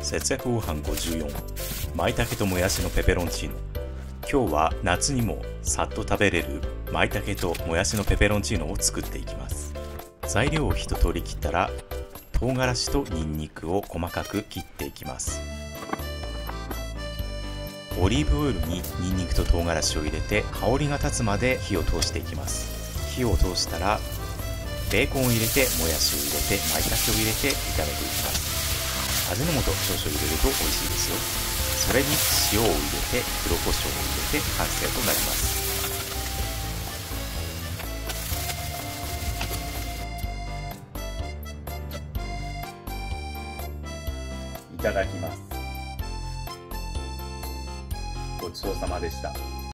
節約ご飯54、舞茸ともやしのペペロンチーノ。今日は夏にもさっと食べれる舞茸ともやしのペペロンチーノを作っていきます。材料を一通り切ったら、唐辛子とニンニクを細かく切っていきます。オリーブオイルにニンニクと唐辛子を入れて香りが立つまで火を通していきます。火を通したらベーコンを入れて、もやしを入れて、舞茸を入れて炒めていきます。味の素少々入れると美味しいですよ。それに塩を入れて、黒胡椒を入れて完成となります。いただきます。ごちそうさまでした。